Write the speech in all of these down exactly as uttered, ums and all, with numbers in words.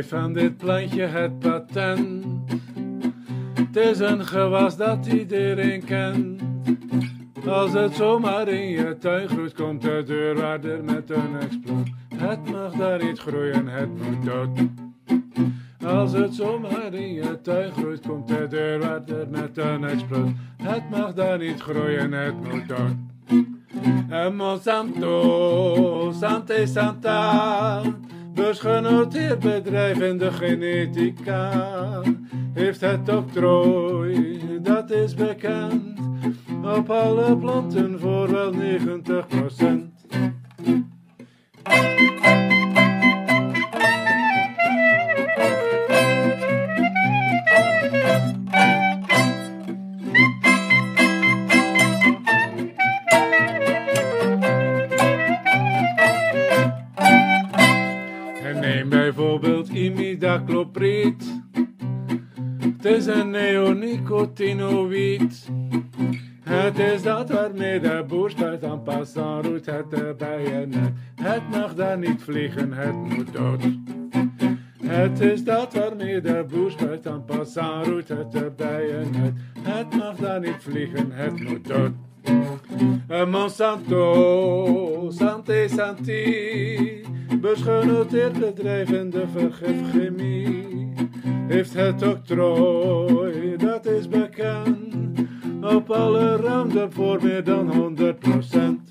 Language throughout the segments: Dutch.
heeft van dit plantje het patent. Het is een gewas dat iedereen kent. Als het zomaar in je tuin groeit, komt de deurwaarder met een exploot. Het mag daar niet groeien, het moet dood. Als het zomaar in je tuin groeit, komt de deurwaarder met een exploot. Het mag daar niet groeien, het moet dood. En Monsanto, Sante Santa, beursgenoteerd bedrijf in de genetica, heeft het octrooi, dat is bekend, op alle planten voor wel negentig procent. Neem bijvoorbeeld imidacloprid. Het is een neonicotinoïd. Het is dat waarmee de boer spuit aan passant roet het de bijennet. Het mag daar niet vliegen, het moet dood. Het is dat waarmee de boer spuit aan passant roet het de bijennet. Het mag daar niet vliegen, het moet dood. Monsanto, Sante Santi, beursgenoteerd bedrijf in de vergifchemie, heeft het octrooi, dat is bekend, op alle Roundup voor meer dan honderd procent.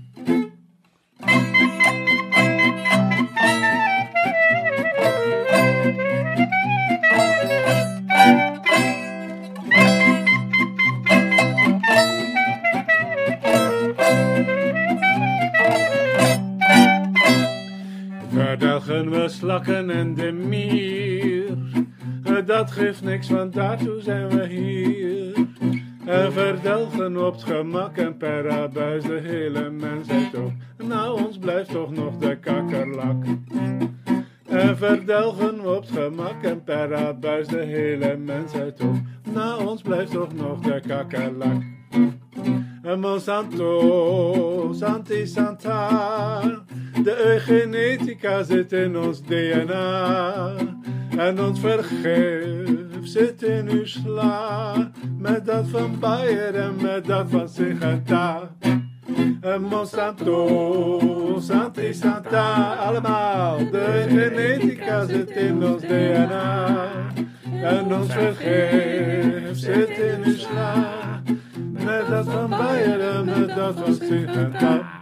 Verdelgen we slakken en de mier, dat geeft niks, want daartoe zijn we hier. En verdelgen op het gemak en per abuis de hele mensheid ook. Nou, ons blijft toch nog de kakkerlak. En verdelgen op het gemak en per abuis de hele mensheid ook. Nou, ons blijft toch nog de kakkerlak. En Monsanto, Santi Santa, de eugenetica zit in ons D N A. En ons vergif zit in uw sla, met dat van Bayer en met dat van Syngenta. En Monsanto, Santi Santa, allemaal, de eugenetica zit in ons D N A. En ons vergif zit in uw sla, met dat van Bayer en met dat van Syngenta.